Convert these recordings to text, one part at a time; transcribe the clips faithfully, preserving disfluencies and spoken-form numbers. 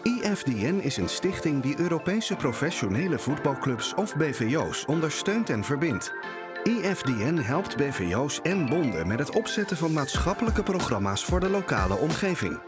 I F D N is een stichting die Europese professionele voetbalclubs of B V O's ondersteunt en verbindt. I F D N helpt B V O's en bonden met het opzetten van maatschappelijke programma's voor de lokale omgeving.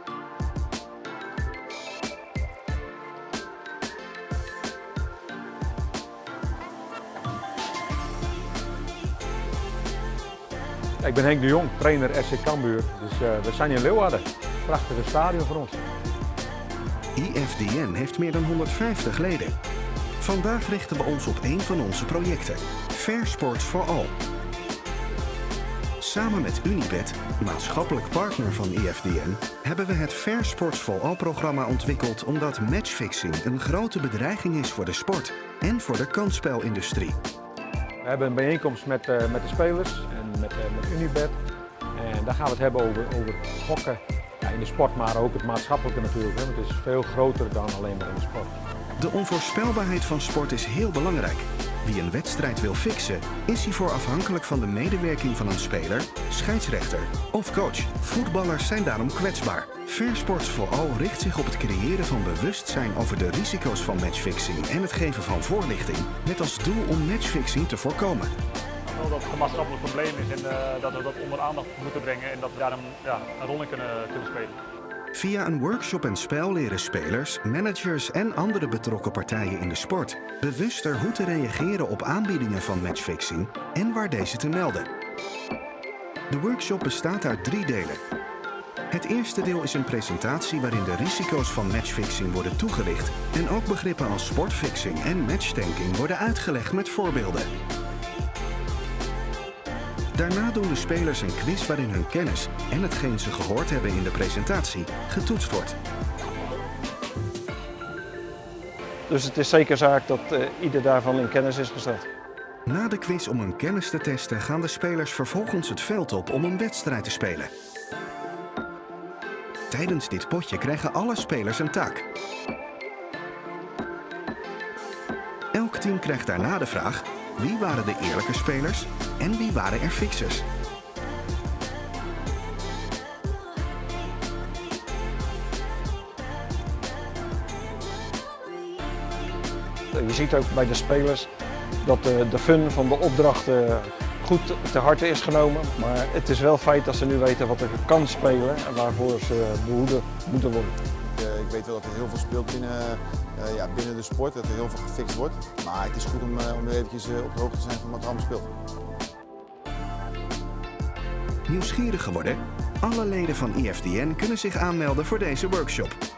Ik ben Henk de Jong, trainer S C Cambuur. Dus uh, we zijn in Leeuwarden. Prachtige stadion voor ons. I F D N heeft meer dan honderdvijftig leden. Vandaag richten we ons op een van onze projecten, Fair Sports for All. Samen met Unibet, maatschappelijk partner van I F D N, hebben we het Fair Sports for All programma ontwikkeld omdat matchfixing een grote bedreiging is voor de sport en voor de kansspelindustrie. We hebben een bijeenkomst met, uh, met de spelers en met, uh, met Unibet. En daar gaan we het hebben over, over gokken ja, in de sport, maar ook het maatschappelijke natuurlijk. Hè, want het is veel groter dan alleen maar in de sport. De onvoorspelbaarheid van sport is heel belangrijk. Wie een wedstrijd wil fixen, is hiervoor afhankelijk van de medewerking van een speler, scheidsrechter of coach. Voetballers zijn daarom kwetsbaar. Fair Sports for All richt zich op het creëren van bewustzijn over de risico's van matchfixing en het geven van voorlichting, met als doel om matchfixing te voorkomen. Dat het een maatschappelijk probleem is en uh, dat we dat onder aandacht moeten brengen en dat we daar een, ja, een rol in kunnen, kunnen spelen. Via een workshop en spel leren spelers, managers en andere betrokken partijen in de sport bewuster hoe te reageren op aanbiedingen van matchfixing en waar deze te melden. De workshop bestaat uit drie delen. Het eerste deel is een presentatie waarin de risico's van matchfixing worden toegelicht en ook begrippen als sportfixing en matchtanking worden uitgelegd met voorbeelden. Daarna doen de spelers een quiz waarin hun kennis en hetgeen ze gehoord hebben in de presentatie getoetst wordt. Dus het is zeker zaak dat uh, ieder daarvan in kennis is gesteld. Na de quiz om hun kennis te testen gaan de spelers vervolgens het veld op om een wedstrijd te spelen. Tijdens dit potje krijgen alle spelers een taak. Elk team krijgt daarna de vraag: wie waren de eerlijke spelers en wie waren er fixers? Je ziet ook bij de spelers dat de, de fun van de opdracht uh, goed te harte is genomen. Maar het is wel feit dat ze nu weten wat er kan spelen en waarvoor ze behoeden moeten worden. Uh, ik weet wel dat er heel veel speelt binnen, uh, ja, binnen de sport, dat er heel veel gefixt wordt. Maar het is goed om, uh, om weer eventjes uh, op de hoogte te zijn van wat er allemaal speelt. Nieuwsgierig geworden? Alle leden van I F D N kunnen zich aanmelden voor deze workshop.